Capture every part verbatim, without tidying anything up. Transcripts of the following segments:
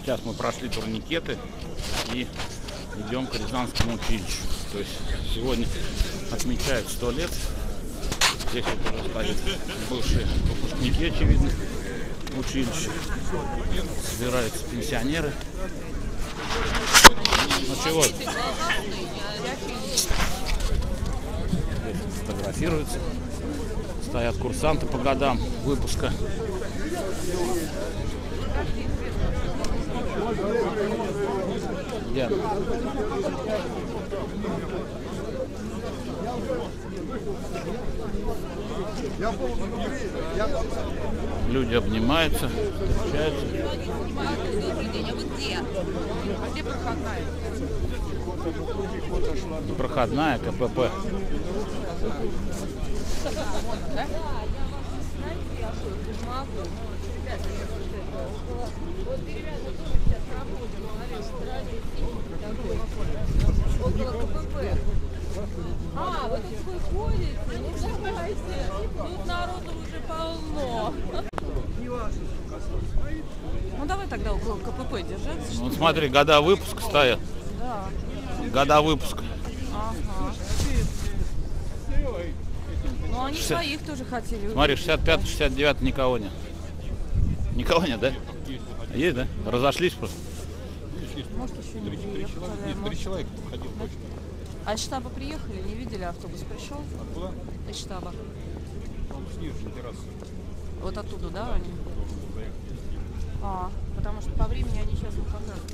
Сейчас мы прошли турникеты и идем к Рязанскому училищу. То есть сегодня отмечают сто лет. Здесь вот уже стоят бывшие выпускники, очевидно, училища. Собираются пенсионеры. Ну чего? Здесь фотографируются. Стоят курсанты по годам выпуска. Yeah. Люди обнимаются, встречаются. Добрый день, а вы где? А где проходная? Не проходная, КПП. Около КПП. А, вы тут ходите? Ну давайте. Тут народу уже полно. Ну давай тогда около КПП держаться. Вот смотри, года выпуска стоят. Да. Года выпуска. Ага. Ну они шестьдесят своих тоже хотели. Смотри, шестьдесят пятый шестьдесят девятый никого нет. Никого нет, да? Есть, да? Разошлись просто. Может, еще не приехали. Нет, три человека ходил точно. А из штаба приехали? Не видели? Автобус пришел? Откуда? Из штаба. Он снизу, на террасе. Вот оттуда, да, они? А, потому что по времени они сейчас не покажут.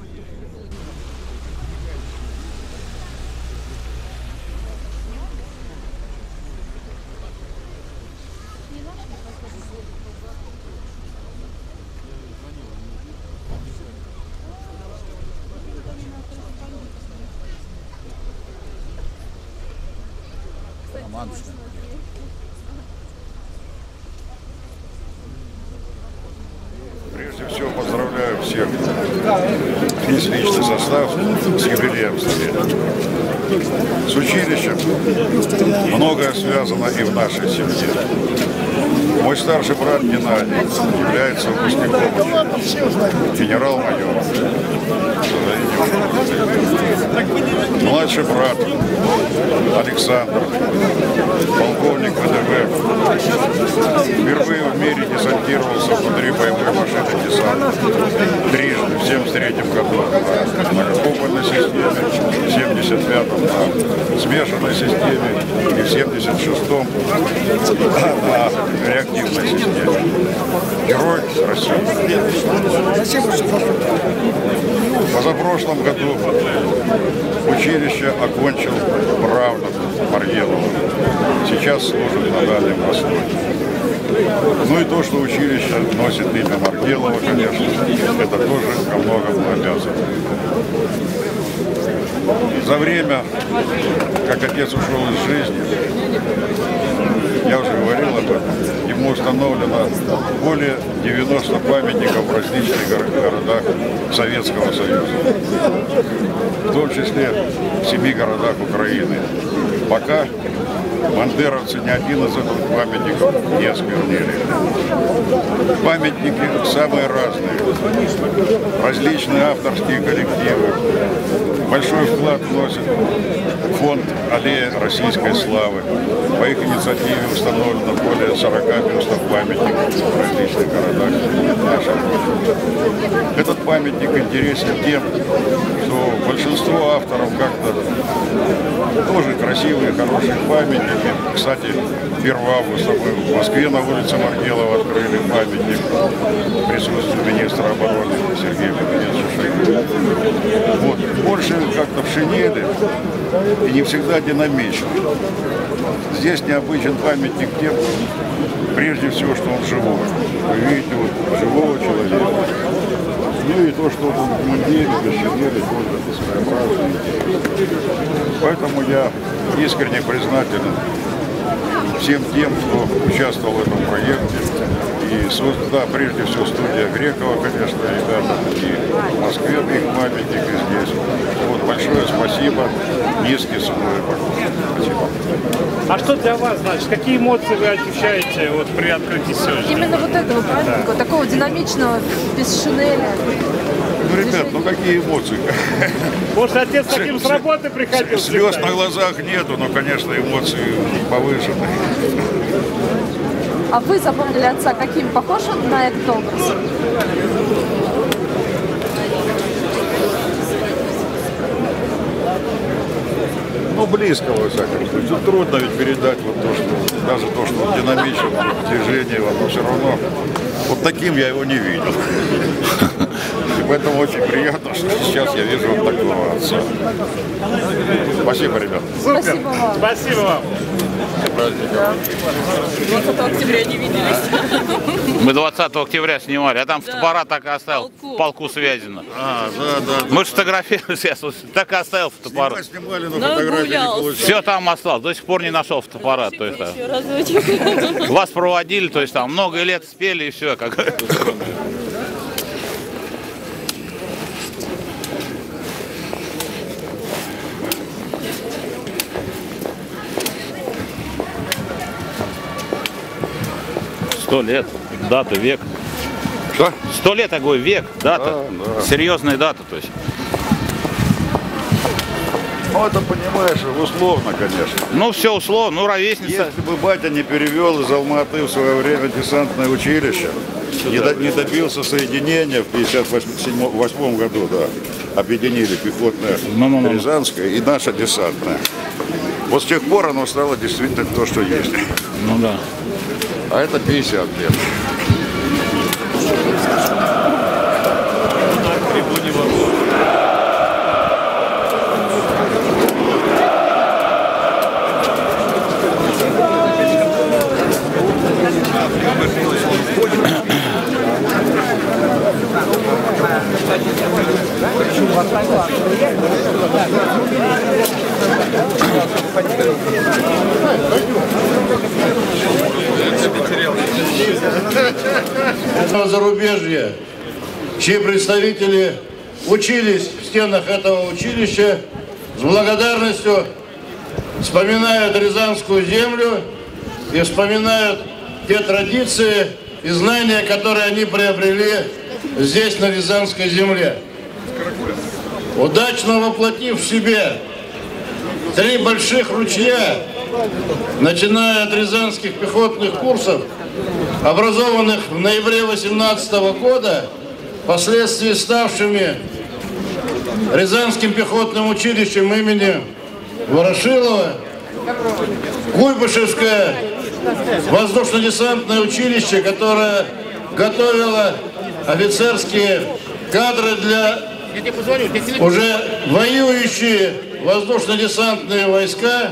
Прежде всего поздравляю всех, весь личный состав с юбилеем столетия. С училищем многое связано и в нашей семье. Мой старший брат Геннадий является выпускником генерал-майора. Младший брат Александр, полковник ВДВ, впервые в мире десантировался внутри боевой машины десанта трижды, в семьдесят третьем году на многокопольной системе, в семьдесят пятом на смешанной системе и в семьдесят шестом на реактивной системе. Герой России. В позапрошлом году училище окончил Правда Маргелова. Сейчас служит на Дальнем Востоке. Ну и то, что училище носит имя Маргелова, конечно, это тоже ко многому обязано. За время, как отец ушел из жизни, я уже говорил об этом, ему установлено более девяноста памятников в различных городах Советского Союза, в том числе в семи городах Украины. Пока бандеровцы ни один из этих памятников не осквернили. Памятники самые разные, различные авторские коллективы. Большой вклад вносит фонд «Аллея российской славы». По их инициативе установлено более сорока бюстов памятников в различных городах нашей Родины. Этот памятник интересен тем, что большинство авторов как-то тоже красивые, хорошие памятники. Кстати, первого августа мы в Москве на улице Маргелова открыли памятник в присутствии министра обороны Сергея Леонидовича Шойгу. Вот. Больше как-то в шинели и не всегда динамично. Здесь необычен памятник тем, прежде всего, что он живой. Вы видите вот живого человека. Ну и то, что он в мундире, без шинели, тоже это своеобразно. Поэтому я искренне признателен всем тем, кто участвовал в этом проекте. И создана, прежде всего, студия Грекова, конечно, ребята, и в Москве их памятник, и здесь. Вот, большое спасибо, низкий суровый поклон. Спасибо. А что для вас, значит, какие эмоции вы ощущаете вот при открытии сегодня? Именно вот этого памятника, да. Такого динамичного, без шинели. Ну, ребят, ну какие эмоции? Может, отец таким с работы приходил? Слез на глазах нету, но, конечно, эмоции повышены. А вы запомнили отца каким? Похож он на этот образ? Ну, близко, во всяком случае. Тут трудно ведь передать вот то, что даже то, что он динамичен, движение, но все равно вот таким я его не видел. И поэтому очень приятно, что сейчас я вижу вот такого отца. Спасибо, ребят. Спасибо вам. Спасибо вам. двадцатого октября не виделись. Мы двадцатого октября снимали, а там фотоаппарат так и оставил полку. в полку Связина. А, да, да. Мы же фотографировались, я слушай, так и оставил фотоаппарат. Снимали, но Нагулялся. фотографии не получилось. Все там осталось, до сих пор не нашел фотоаппарат. То есть, там, Еще разочек. вас проводили, то есть там много лет спели и все. Как... Сто лет, дата, век. Что? Сто лет, такой век, дата. Да, да. Серьезная дата, то есть. Ну, это, понимаешь, условно, конечно. Ну, все условно, ну, ровесница. Если бы батя не перевел из Алматы в свое время десантное училище, не, до- не добился соединения в тысяча девятьсот пятьдесят восьмом году, да, объединили пехотное Ну-ну-ну. Рязанское и наше десантное. Вот с тех пор оно стало действительно то, что есть. Ну да. А это пятьдесят лет. Зарубежья, чьи представители учились в стенах этого училища, с благодарностью вспоминают Рязанскую землю и вспоминают те традиции и знания, которые они приобрели здесь, на Рязанской земле. Удачно воплотив в себе три больших ручья, начиная от рязанских пехотных курсов, образованных в ноябре восемнадцатого года, впоследствии ставшими Рязанским пехотным училищем имени Ворошилова, Куйбышевское воздушно-десантное училище, которое готовило офицерские кадры для уже воюющие воздушно-десантные войска.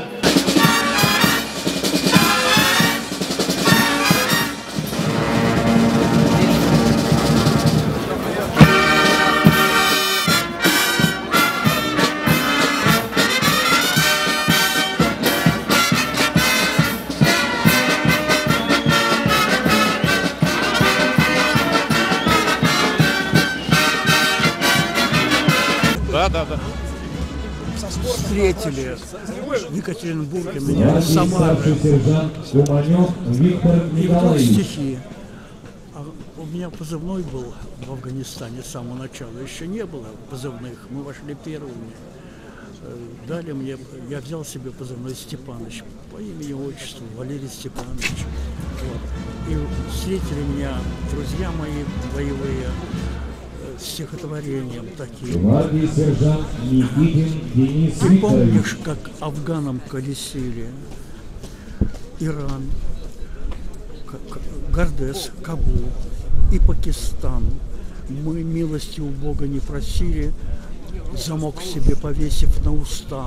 Да, да, да. Встретили в Екатеринбурге меня из Самары. Сержант Куманев Виктор И вдруг Николаевич. стихи. А у меня позывной был в Афганистане с самого начала. Еще не было позывных. Мы вошли первыми. Э, Дали мне, я взял себе позывной Степаныч по имени и отчеству Валерий Степанович. Вот. И встретили меня друзья мои боевые э, стихотворением таким. Гвардии сержант Никитин Денис Ты Викторович. помнишь, как афганам колесили? Иран, К- К- Гардес, Кабул и Пакистан. Мы милости у Бога не просили, замок себе повесив на уста.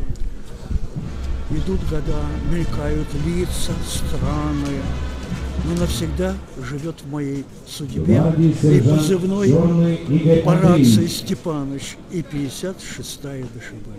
Идут года, мелькают лица, страны, но навсегда живет в моей судьбе Гвардии и сержант позывной Черный Игорь по рации Андреевич. Степаныч и пятьдесят шестая ДШБ.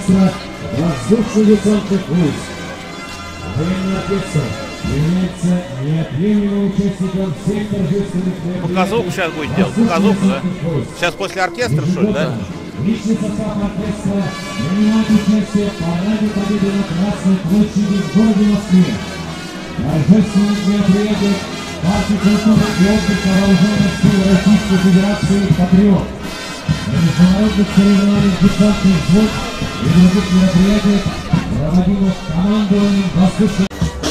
оркестра воздушно-десантных войск. Военный оркестр является неотъемлемым участником всех торжественных мероприятий. Показуху сейчас будет делать, показуху, да? Сейчас после оркестра, что ли, да? Личный состав оркестра принимает участие в параде Победы на Красной площади в городе Москве. Торжественных мероприятий партии культуры и отдыха вооруженных сил Российской Федерации «Патриот». На международных соревнованиях десантных взвод и других мероприятиях, проводимых командованием воздушных.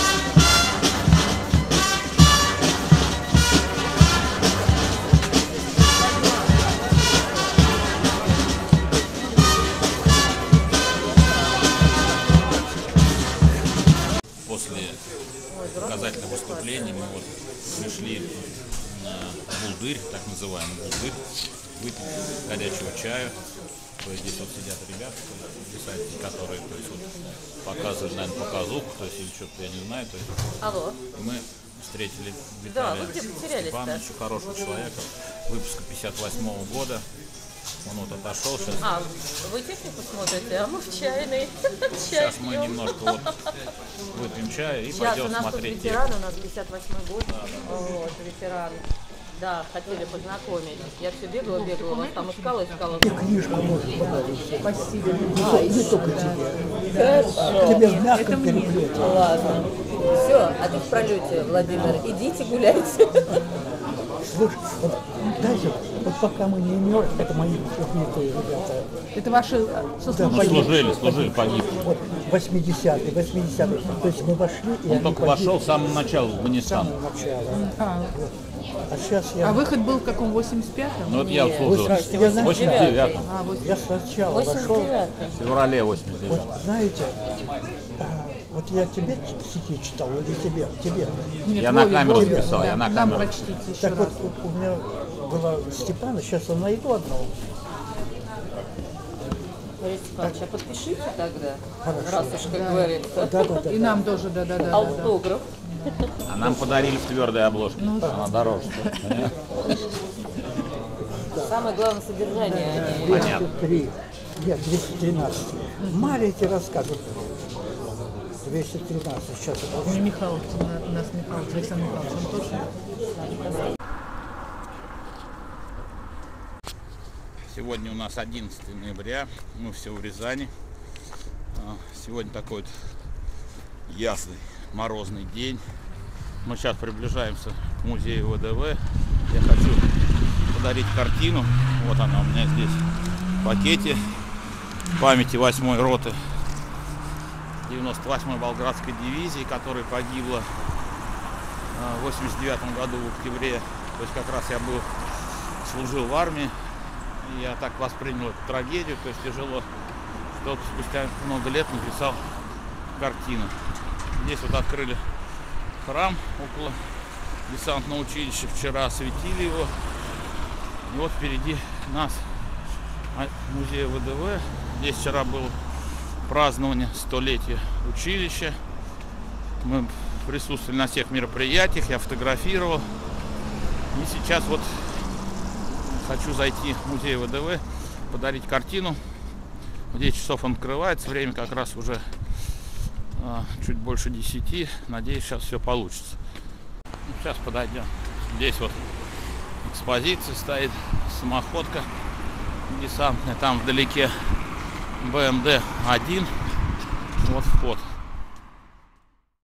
После показательных выступлений мы вот пришли на булдырь, так называемый булдырь, выпить горячего чая. То есть здесь вот сидят ребята, писатели, которые, то есть, вот, показывают, наверное, показуху, то есть или что-то, я не знаю. То есть, Алло. и мы встретили Да, Виталия вы где потерялись-то? Степановича, хорошего человека, выпуска пятьдесят восьмого года. Он вот отошел сейчас. А, вы технику смотрите, а мы в чайной. Сейчас мы немножко вот выпьем чая и Сейчас пойдем у нас тут смотреть. ветеран, у нас пятьдесят восьмой год. Вот, ветеран. Да, хотели познакомить. Я все бегала, бегала, вас там искала, искала. Книжку можно подарить. Спасибо. А, не только тебе. Хорошо. Тебе в мягком переплете. Ладно. Все, а ты в пролете, Владимир. Идите гуляйте. Слушай, вот дайте, вот пока мы не мерзнем, это мои убитые ребята. Это ваши сослуживцы? Служили, служили, погиб. Вот восьмидесятые, восьмидесятые. То есть мы вошли, и Он они только погибли вошел в самом начале в с Афганистан. самого начала. А, А сейчас я... а выход был в каком, восемьдесят пятом? Ну вот я Нет, служил я в начал. восемьдесят девятом, А, вот. Я сначала вошел, восемьдесят девятый. в феврале восемьдесят девятого. вот знаете, а, вот я тебе стихи читал, или тебе, тебе. Нет, Я на Вове, камеру Вове, записал, да, я на нам камеру. прочтите еще Так раз. вот, у меня была Степана, сейчас я найду одного. Борис Степанович, а подпишите тогда, Хорошо. раз уж, как говорится. Да, да, да. И нам тоже, да-да-да. да, да. Автограф. А нам подарили в твердой обложке. Она дороже. Самое главное содержание. они- Понятно. двести три. Нет, двести тринадцать. Маленький расскажут. двести тринадцать. Сейчас это Не Михайлович, у нас Михайлович, Александр Михайлович, он точно. Сегодня у нас одиннадцатое ноября, мы все в Рязани. А, Сегодня такой вот ясный, морозный день. Мы сейчас приближаемся к музею ВДВ. Я хочу подарить картину. Вот она у меня здесь в пакете. Памяти восьмой роты девяносто восьмой Болградской дивизии, которая погибла в восемьдесят девятом году в октябре. То есть как раз я был, служил в армии. И я так воспринял эту трагедию, то есть тяжело, что спустя много лет написал картину. Здесь вот открыли храм около десантного училища, вчера осветили его. И вот впереди нас музей ВДВ. Здесь вчера было празднование столетия училища. Мы присутствовали на всех мероприятиях, я фотографировал. И сейчас вот хочу зайти в музей ВДВ, подарить картину. В десять часов он открывается, время как раз уже а, чуть больше десяти. Надеюсь, сейчас все получится. Ну, сейчас подойдем. Здесь вот экспозиция стоит, самоходка десантная. Там вдалеке бэ эм дэ один. Вот вход.